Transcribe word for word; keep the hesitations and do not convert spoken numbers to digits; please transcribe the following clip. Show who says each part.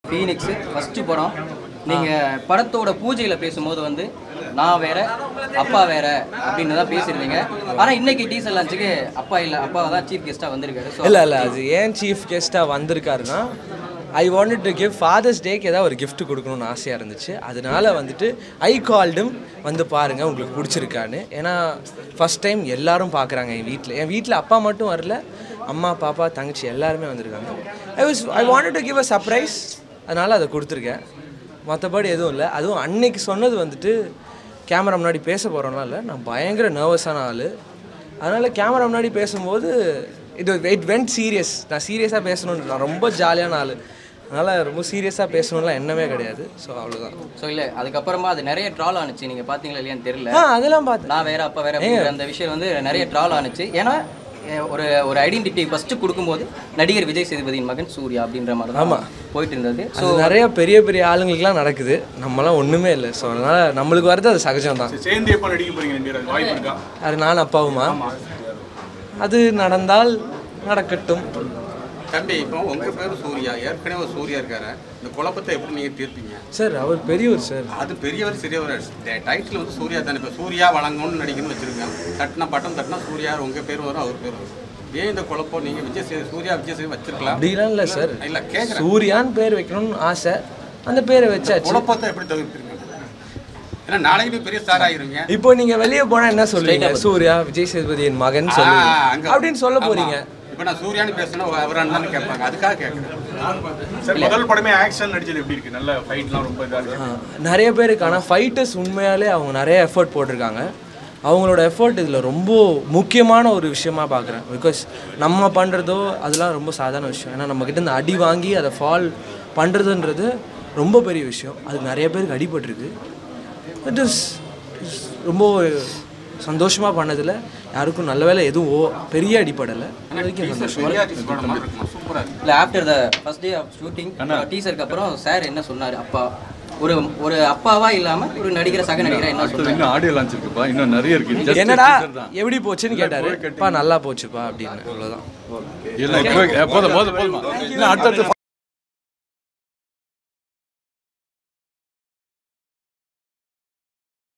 Speaker 1: Phoenix first படம். நீங்க படத்தோட பூஜையில பேசும்போது வந்து நான் வேற அப்பா வேற அப்படின்னு தான் பேசியிருந்தீங்க. ஆனால் இன்னைக்கு டீசர் லான்ச்சுக்கு அப்பா இல்லை, அப்பா தான் சீஃப் கெஸ்ட்டாக வந்திருக்காரு.
Speaker 2: இல்லை இல்லை அது ஏன் சீஃப் கெஸ்ட்டாக வந்திருக்காருன்னா, I wanted to give father's டேக்கு ஏதாவது ஒரு கிஃப்ட் கொடுக்கணும்னு ஆசையாக இருந்துச்சு. அதனால வந்துட்டு ஐ கால்டும் வந்து பாருங்கள் உங்களுக்கு பிடிச்சிருக்கான்னு. ஏன்னா ஃபஸ்ட் டைம் எல்லாரும் பார்க்குறாங்க என் வீட்டில். என் வீட்டில் அப்பா மட்டும் வரல, அம்மா பாப்பா தங்கச்சி எல்லாருமே வந்திருக்காங்க. I was I wanted to give a surprise, அதனால் அதை கொடுத்துருக்கேன். மற்றபடி எதுவும் இல்லை. அதுவும் அன்னைக்கு சொன்னது வந்துட்டு கேமரா முன்னாடி பேச போகிறோம்னா இல்லை, நான் பயங்கர நர்வஸான ஆள். அதனால் கேமரா முன்னாடி பேசும்போது இது இட் வென்ட் சீரியஸ். நான் சீரியஸாக பேசணுன்னு, நான் ரொம்ப ஜாலியான ஆள், அதனால் ரொம்ப சீரியஸாக பேசணும்லாம் எண்ணமே கிடையாது. ஸோ அவ்வளோதான்.
Speaker 1: ஸோ இல்லை அதுக்கப்புறமா அது நிறைய ட்ரால் ஆனிச்சு, நீங்கள் பார்த்தீங்களா இல்லையான்னு தெரியல.
Speaker 2: ஆ அதெல்லாம் பார்த்து
Speaker 1: நான் வேற அப்பா வேற அந்த விஷயம் வந்து நிறைய ட்ரால் ஆனிச்சு. ஏன்னா ஒரு ஒரு ஐடென்டிட்டி ஃபஸ்ட்டு கொடுக்கும்போது நடிகர் விஜய் சேதுபதியின் மகன் சூர்யா அப்படின்ற மாதிரி தான் ஆமாம் போயிட்டு இருந்தது. ஸோ
Speaker 2: நிறைய பெரிய பெரிய ஆளுங்களுக்குலாம் நடக்குது, நம்மளாம் ஒன்றுமே இல்லை. ஸோ அதனால் நம்மளுக்கு வரது அது சகஜம் தான்.
Speaker 3: சேர்ந்து எப்போ நடிக்க போறீங்க?
Speaker 2: அது நான் அப்பாவுமா, அது நடந்தால் நடக்கட்டும்.
Speaker 4: தம்பி, இப்போ உங்கள் பேர் சூர்யா, ஏற்கனவே ஒரு சூர்யா இருக்காரு. இந்த குழப்பத்தை எப்படி நீங்கள் தீர்ப்பீங்க?
Speaker 2: சார் அவர் பெரியவர் சார்.
Speaker 4: அது பெரியவர் சிறியவர், டைட்டில் வந்து சூர்யா தானே. இப்போ சூர்யா வழங்கணும்னு நடிக்கணும்னு வச்சுருக்கேன். தட்டினா பட்டம் தட்டினா சூர்யா உங்கள் பேர் வரும், அவர் பேர் வரும். ஏன் இந்த குழப்பம்? நீங்கள் விஜய் சேது சூர்யா விஜய் சேது வச்சிருக்கலாம்.
Speaker 2: அப்படிலாம் இல்லை சார்.
Speaker 4: இல்லை கேட்குறேன்,
Speaker 2: சூர்யான்னு பேர் வைக்கணும்னு ஆசை, அந்த பேரை வச்சாச்சு.
Speaker 4: குழப்பத்தை எப்படி தவிர்த்துருங்க? ஏன்னா நாளைக்கு பெரிய ஸ்டார் ஆகிருங்க.
Speaker 2: இப்போ நீங்கள் வெளியே போனால் என்ன சொல்லுவீங்க? சூர்யா விஜய் சேதுபதியின் மகன் சொல்லுவீங்க அப்படின்னு சொல்ல போறீங்க.
Speaker 4: இப்போ நான் சூர்யான்னு பேசினா அவரான்னு தானே கேட்பாங்க, அதுக்காக கேட்குறேன்.
Speaker 3: முதல் படமே ஆக்ஷன் நடிச்சது எப்படி இருக்கு? நல்ல ஃபைட்லாம் ரொம்ப இதாக இருக்கு
Speaker 2: நிறைய பேருக்கு. ஆனால் ஃபைட்டர்ஸ் உண்மையாலே அவங்க நிறைய எஃபர்ட் போட்டிருக்காங்க. அவங்களோட எஃபர்ட் இதில் ரொம்ப முக்கியமான ஒரு விஷயமா பார்க்குறேன். பிகாஸ் நம்ம பண்ணுறதோ அதெல்லாம் ரொம்ப சாதாரண விஷயம். ஏன்னா நம்மக்கிட்ட இந்த அடி வாங்கி அதை ஃபால் பண்ணுறதுன்றது ரொம்ப பெரிய விஷயம். அது நிறைய பேருக்கு அடிபட்டிருக்கு. இட் இஸ் ரொம்ப சந்தோஷமாக பண்ணதில் யாருக்கும் நல்ல வேலை எதுவும் பெரிய அடிப்படலை.
Speaker 1: இல்லை after the first day of shooting டீசருக்கு அப்புறம் சார் என்ன சொன்னார்? அப்பா ஒரு ஒரு அப்பாவா இல்லாம ஒரு நடிகர் சக நடிகரா என்ன சொல்றாங்க?
Speaker 5: இன்னும் ஆடியோ லான்ச் இருக்குப்பா, இன்னும் நிறைய இருக்கு.
Speaker 2: என்னடா எப்படி போச்சுன்னு கேட்டாரு. அப்பா நல்லா போச்சுப்பா அப்படின்னு. அவ்வளோதான்.
Speaker 5: போதும் போதும் போதும். அடுத்த